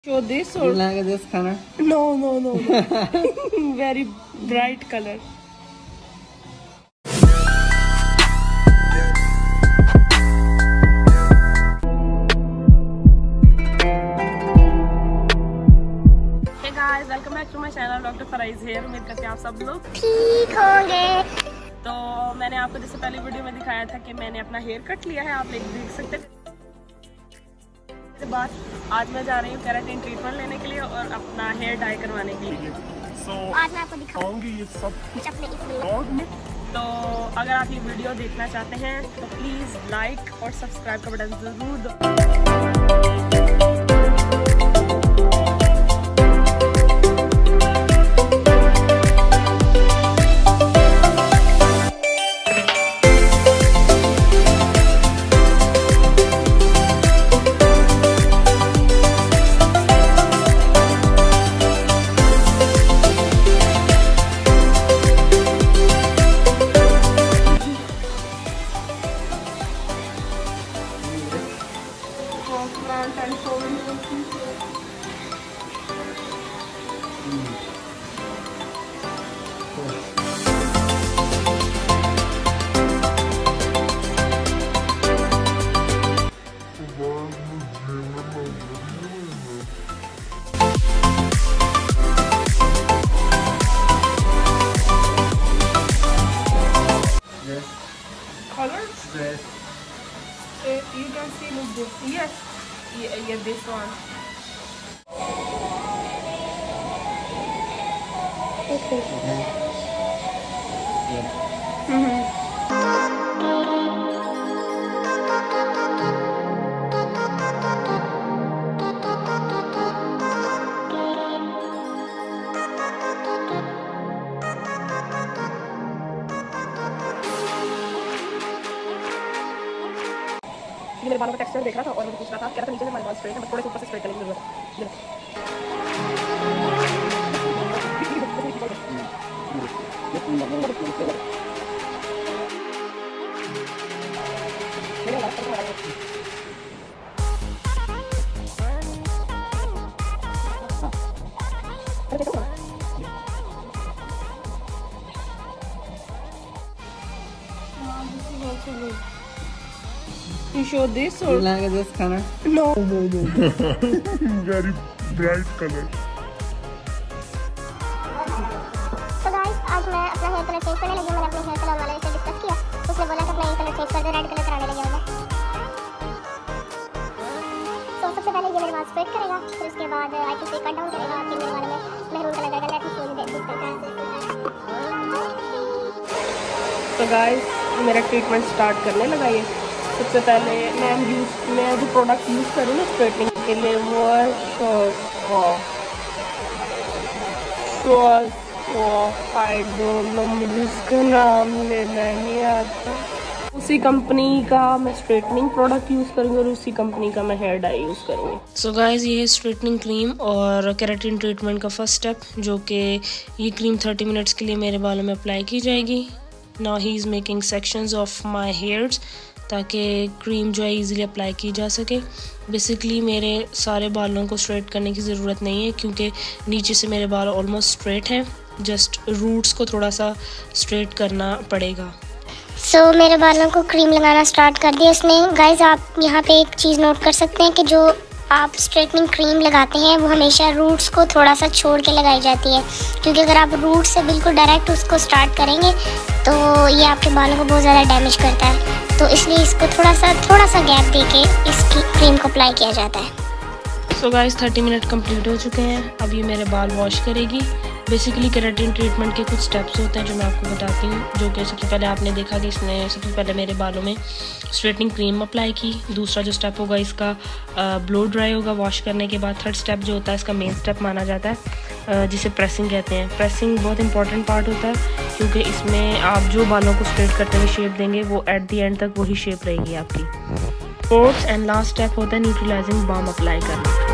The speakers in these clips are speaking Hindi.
Show this or like this color? No. Very bright color. Hey guys, welcome back to my channel. Dr. Faraiz here. उम्मीद करते हैं आप सब लोग ठीक होंगे। तो मैंने आपको जैसे पहले वीडियो में दिखाया था कि मैंने अपना हेयर कट लिया है, आप लोग देख सकते हैं। बाद आज मैं जा रही हूँ केराटिन ट्रीटमेंट लेने के लिए और अपना हेयर डाई करवाने के लिए। आज मैं आपको दिखाऊंगी ये सब कुछ अपने इस व्लॉग में। तो अगर आप ये वीडियो देखना चाहते हैं तो प्लीज़ लाइक और सब्सक्राइब का बटन ज़रूर दो। You can see this. Yes, yeah, this one. Okay. मेरे बालों का टेक्सचर देख रहा था और मुझे पूछ रहा था क्या था नीचे से हमारे बाल स्ट्रेट है, बस थोड़े से ऊपर से स्ट्रेट करने की जरूरत है। You show this or like this color? No. Very bright color. So guys, आज मैं अपना हेयर कलर चेंज करने लगी हूँ। मैंने अपने हेयर कलर वाले से डिस्कस किया, उसने बोला कि अपना हेयर कलर चेंज कर दो, रेड कलर कराने लगे हूँ मैं। तो सबसे पहले ये मेरे बाल स्ट्रेट करेगा, फिर उसके बाद आई थिंक कट डाउन करेगा, फिर मेरे बालों में मेहरून कलर करेगा। Let me show you that this colour. तो गाइस मेरा ट्रीटमेंट स्टार्ट करने लगा ये। सबसे पहले मैं जो प्रोडक्ट यूज़ करूँ ना स्ट्रेटनिंग के लिए वो मुझे इसका नाम लेना नहीं आता। उसी कंपनी का मैं स्ट्रेटनिंग प्रोडक्ट यूज़ करूँगी और उसी कंपनी का मैं हेयर डाई यूज़ करूँगी। सो गाइस ये है स्ट्रेटनिंग क्रीम और केराटिन ट्रीटमेंट का फर्स्ट स्टेप, जो कि ये क्रीम 30 मिनट्स के लिए मेरे बालों में अप्लाई की जाएगी। Now he is making sections of my hairs ताकि क्रीम जो है इजीली अप्लाई की जा सके। बेसिकली मेरे सारे बालों को स्ट्रेट करने की ज़रूरत नहीं है क्योंकि नीचे से मेरे बाल ऑलमोस्ट स्ट्रेट हैं, जस्ट रूट्स को थोड़ा सा स्ट्रेट करना पड़ेगा। सो मेरे बालों को क्रीम लगाना स्टार्ट कर दिया उसने। गाइज आप यहाँ पे एक चीज़ नोट कर सकते हैं कि जो आप स्ट्रेटनिंग क्रीम लगाते हैं वो हमेशा रूट्स को थोड़ा सा छोड़ के लगाई जाती है, क्योंकि अगर आप रूट से बिल्कुल डायरेक्ट उसको स्टार्ट करेंगे तो ये आपके बालों को बहुत ज़्यादा डैमेज करता है। तो इसलिए इसको थोड़ा सा गैप देके इसकी क्रीम को अप्लाई किया जाता है। सो गाइस 30 मिनट कंप्लीट हो चुके हैं। अब ये मेरे बाल वॉश करेगी। बेसिकली केराटिन ट्रीटमेंट के कुछ स्टेप्स होते हैं जो मैं आपको बताती हूँ, जो कि सबसे पहले आपने देखा कि इसने सबसे पहले मेरे बालों में स्ट्रेटनिंग क्रीम अप्लाई की। दूसरा जो स्टेप होगा इसका ब्लो ड्राई होगा वॉश करने के बाद। थर्ड स्टेप जो होता है इसका मेन स्टेप माना जाता है, जिसे प्रेसिंग कहते हैं। प्रेसिंग बहुत इंपॉर्टेंट पार्ट होता है क्योंकि इसमें आप जो बालों को स्ट्रेट करते हुए शेप देंगे वो एट द एंड तक वही शेप रहेगी आपकी। फोर्थ एंड लास्ट स्टेप होता है न्यूट्रलाइजिंग बाम अप्लाई करना।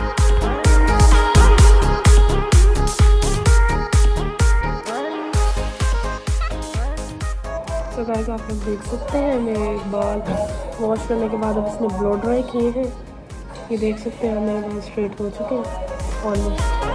तो गाइस आप लोग देख सकते हैं मेरे बाल वॉश करने के बाद अब इसने ब्लो ड्राई किए हैं ये देख सकते हैं मेरे बाल स्ट्रेट हो चुके हैं ऑलमोस्ट।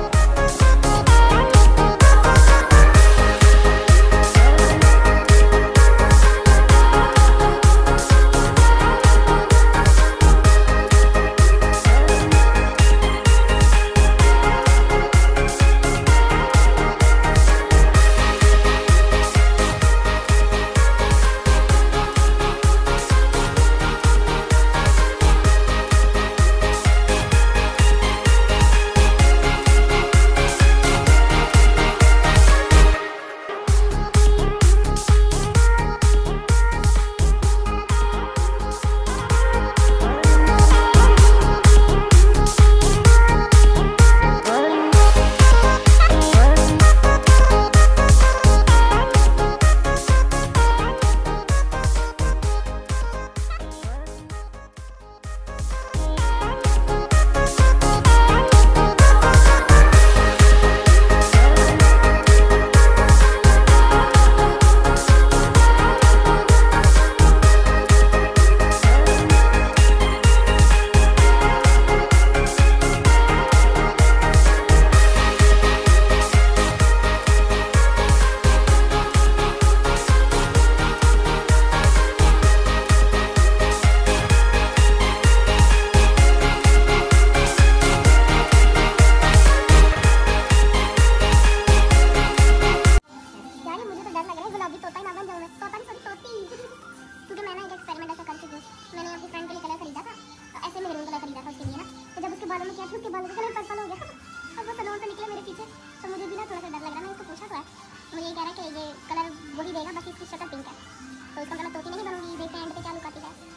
उसके बालों का कलर पर्पल हो गया। अब वो सैलून से निकले मेरे पीछे, तो मुझे भी ना थोड़ा सा डर लग रहा है। मैं इसको पूछा तो है, मुझे ये कह रहा है कि ये कलर वही देगा, बस इसकी शक्ल पिंक है, तो इसका मैं तोती नहीं बनूंगी। देखते हैं एंड पे क्या लुक आती है।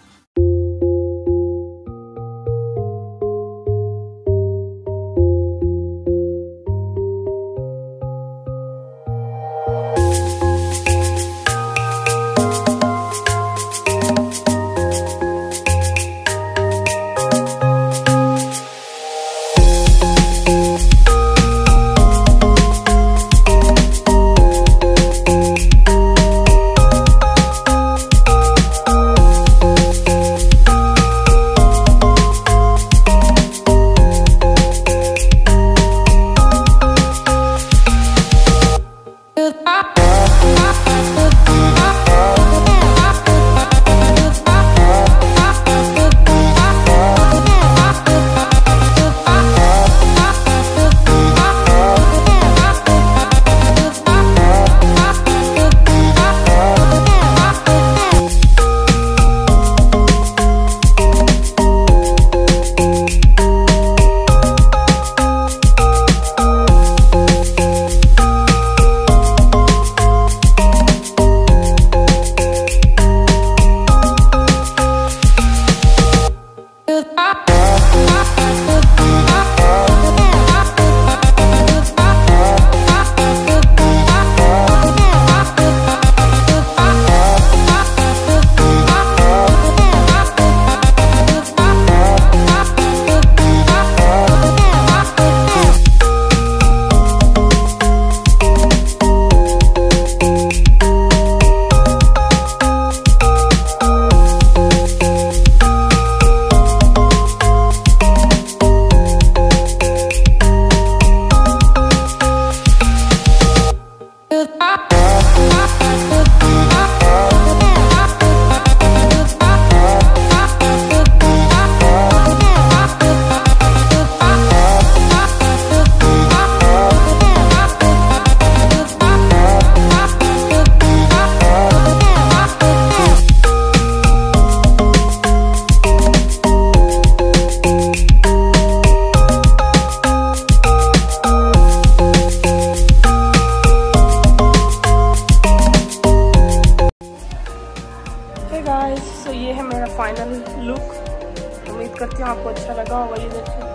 तो ये है मेरा फाइनल लुक। उम्मीद करती हूँ आपको अच्छा लगा होगा। ये देखिए,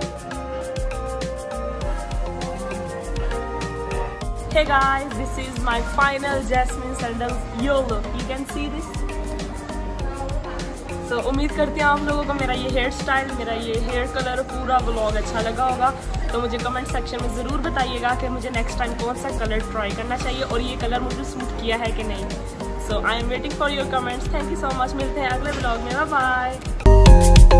Hey guys, this is my final Jasmine Sandals Yo look. You can see this. So उम्मीद करती हूँ आप लोगों को मेरा ये हेयर स्टाइल, मेरा ये हेयर कलर, पूरा व्लॉग अच्छा लगा होगा। तो मुझे कमेंट सेक्शन में ज़रूर बताइएगा कि मुझे नेक्स्ट टाइम कौन सा कलर ट्राई करना चाहिए और ये कलर मुझे सूट किया है कि नहीं। So I am waiting for your comments. Thank you so much. मिलते हैं अगले व्लॉग में। Bye bye.